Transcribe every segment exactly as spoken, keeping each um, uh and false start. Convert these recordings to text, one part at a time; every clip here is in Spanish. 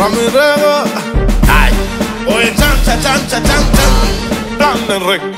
Ramirez. Ay, oye, chancha, chancha, chancha. Plan de rey.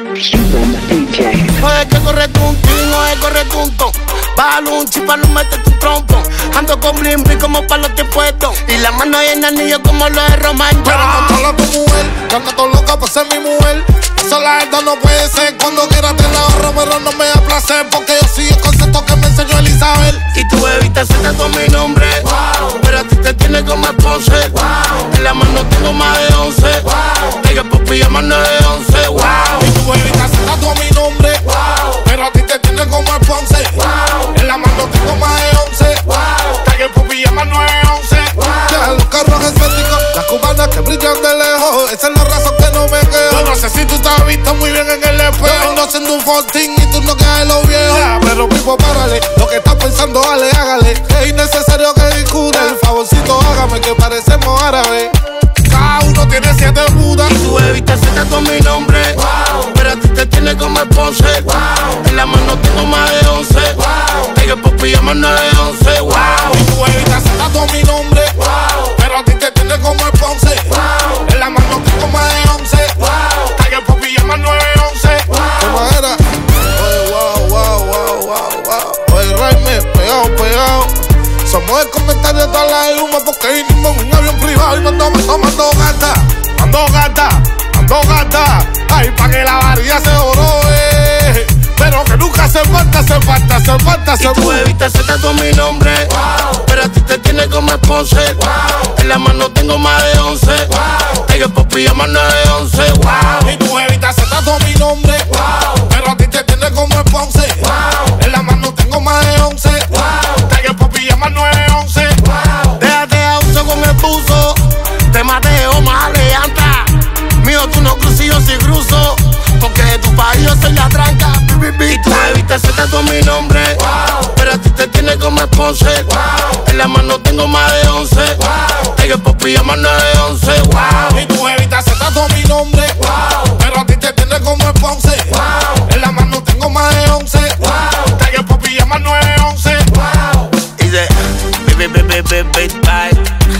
Oye, que corre un tin, oye, corre un ton. Bájalo un chipa, no mete tu trompo. Ando con bling bling como pa' los que puesto. Y la mano llena de anillos como los de Román. Pero controla a tu mujer, que anda todo loca por ser mi mujer. Eso la verdad no puede ser. Cuando quieras te la ahorro, pero no me da placer. Porque yo sigo el concepto que me enseñó Elizabeth. Y tu bebita se tatuó mi nombre, wow. Pero a ti te tiene como Ponce, wow. En la mano tengo más de once, wow. Ella por pijama nueve once, wow. Y tu bebita se tatuó mi nombre, wow. Pero a ti te tiene como el Ponce, wow. En la mano tengo más de once, wow. Ella por pijama nueve once, wow. Ya, los carros exóticos, las cubanas que brillan de lejos. Esa es la razón que no me quedo. Yo no sé si tú te has visto muy bien en el espejo. No haciendo un fortín y tú no quedas en lo viejo. Yeah, pero Pipo, párale, lo que estás pensando, dale, hágale. Es innecesario que discuta. El favorcito, hágame que parecemos árabes. Cada uno tiene siete putas. Y tu bebita se tatuó mi nombre, wow. Pero a ti te tiene como el Ponce, wow. En la mano tengo más de once, wow. Ella por pijama nueve once, wow. Y tu bebita se tatuó mi nombre, wow. Pero a ti te tiene como el Ponce, wow. En la mano tengo más de once, wow. Ella por pijama nueve once, wow. ¿Cómo era? Oye, wow, wow, wow, wow, wow. Oye, Raime, pegado, pegado. Somos el comentario de toda la humo porque vinimos en un avión privado y no andamos tomando gata. Ando gata, ando gata. Ay, pa' que la varilla se jorobe. Pero que nunca se falta, se falta, se falta, se falta. Y tu bebita se tatuó mi nombre, wow. Pero a ti te tiene como el Ponce, wow. En la mano tengo más de once, wow. Ella por pijama nueve once, wow. Y tu bebita se tatuó mi nombre, wow. Pero a ti te tiene como el Ponce, wow. En la mano tengo más de once, wow. Ella por pijama nueve once, wow. Déjate a uso con el buzo. Te mateo, más aleanta. Mío, tú no cruzas y yo sí cruzo. Porque de tu país yo soy la tranca. Y tu bebita se tatuó mi nombre, wow. Pero a ti te tiene como el Ponce, wow. En la mano tengo más de once, wow. Ella por pijama nueve once, wow. Y tu bebita se tatuó mi nombre, wow. Pero a ti te tiene como el Ponce, wow. En la mano tengo más de once, wow. Ella por pijama nueve once, wow. Y dice, baby, baby, baby, baby, bye.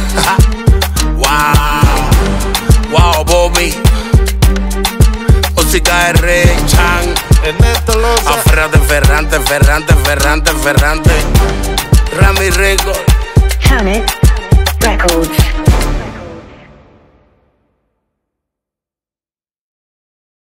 Wow, wow, Bobby. Música de Rey Chan. Ernesto Loza. Aferrante, Ferrante, Ferrante, Ferrante, Ferrante. Ramirez. Hamit Records.